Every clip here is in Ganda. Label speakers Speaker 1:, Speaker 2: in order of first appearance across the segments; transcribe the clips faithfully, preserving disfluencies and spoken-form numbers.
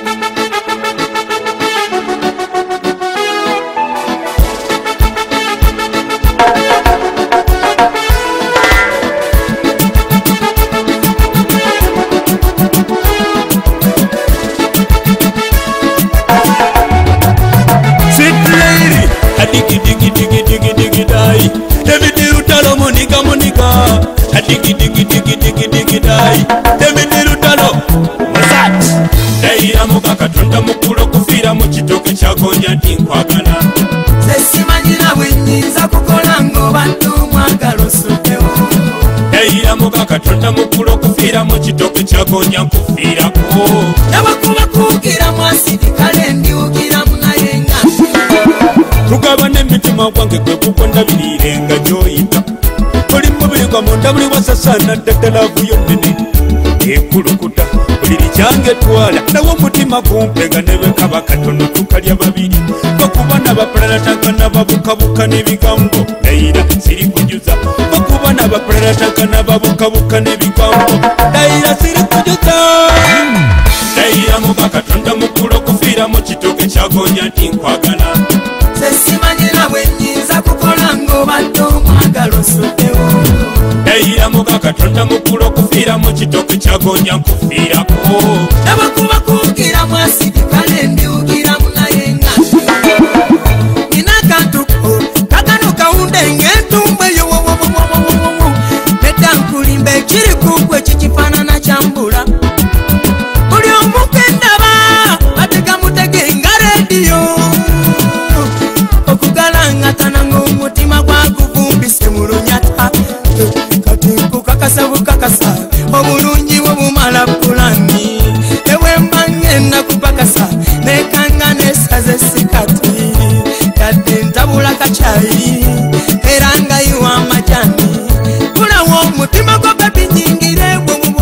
Speaker 1: Digi digi digi digi digi dai, David Rutalo Monica Monica. Digi digi digi digi digi dai, David Rutalo. Mazat. Dai amuka katonda mukuro kufira mu kitoke kyagonya tinkwagala.
Speaker 2: Sesimanyira bwenyinza kukola ngo bantu mwagalo soteo.
Speaker 1: Dai amuka katonda mukuro kufira mu kitoke kyagonya kufirako.
Speaker 2: Nabakuba kugira mwasidi kale ndiugira munayenga.
Speaker 1: Tugabane mitima gwange gwe kuko ndabirirenga gyoyita oli mubiri gwa munda buli wasasana ddala vuyo nnene ekulukuta buli likyange twala nawo omutima gumpega nebekaba katono tukalya babiri bakubana bapalalataga nababukabuka n'ebigambo dayira siri kujuza bakubana bapalalataga nababukabuka n'ebigambo dayira siri kujuza dayira muba katonda mukulu okufiira mu kitoke kyagonya nti nkwagala.
Speaker 2: Sesimanyira bwenyinza kukola ngo bantu mwagalo soteo.
Speaker 1: Dayira muka katonda mukulu okufiira mu kitoke kyagonya nkufiirako.
Speaker 2: Nabakuba kugira mwasidi kale ndiugira munayenga. Nina kantu kakano kaunde ngentumbe yo wo wo wo wo wo. Neta nkulimbe kiri kugwe kikifanana kyambula. Buli omukendaba batega mutege nga rediyo. Okugalangata ngo umutima gwaguvumbise mu lunyata. Kati nkukakasa bukakasa obulungi bw'obumala pulani. Ewe mbangenda kupakasa nekanga nesaze sikati. Yadde ntabula kacayi era nga yiwa amajani. Gulawo omutima gwa pepi nyingire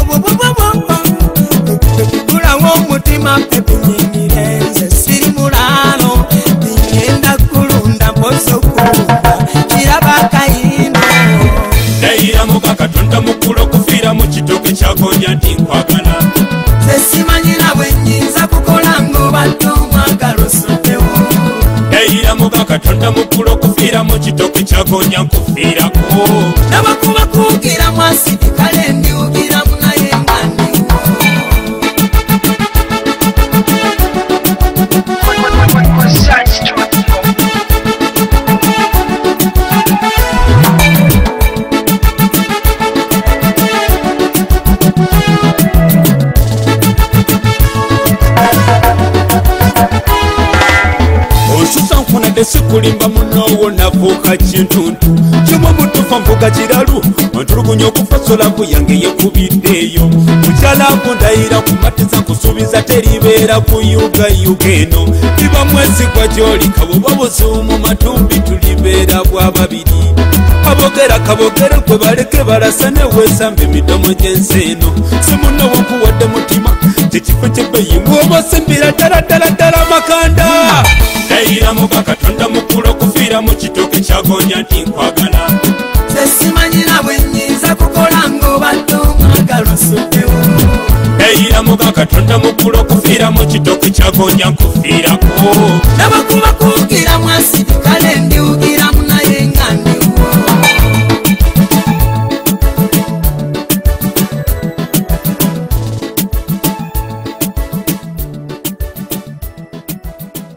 Speaker 2: gulawo omutima pepi nyingire nze siri mulalo ngenda kulunda mposo kulunda kiraba kayino.
Speaker 1: Dayira muka katonda mukulu okufiira mu kitoke kyagonya nti nkwagala.
Speaker 2: Sesimanyira bwenyinza kukola ngo bantu mwagalo soteo.
Speaker 1: Dayira muka katonda mukulu okufiira mu kitoke kyagonya nkufiirako.
Speaker 2: Nabakuba kugira mwasidi kale ndiugira munayenga ndiwo.
Speaker 1: Sikulimba munowo navuka kintuntu kimwe mutufa mvuga kiralu ontulugunya okufasola kuyange yekubiddeeyo mukyalaku ndayira kumatiza kusuubiza teribeera kuyugayuga eno liba mwesigwa gyoli kaboba busuumu matumbi tulibeera bwa babiri abogera kabogere gwe baleke balasa neweesamba emidomo gy'ensi eno simunowo nkuwadde mutima kyekifo kyebbeyi mwobasimbira ddala ddala ddala makanda. Dayira muka katonda mukulu okufiira mu kitoke kyagonya nti nkwagala.
Speaker 2: Sesimanyira bwenyinza kukola ngo bantu mwagalo soteo.
Speaker 1: Dayira muka katonda mukulu okufiira mu kitoke kyagonya nkufiirako.
Speaker 2: Nabakuba kugira mwasidi kale ndiugira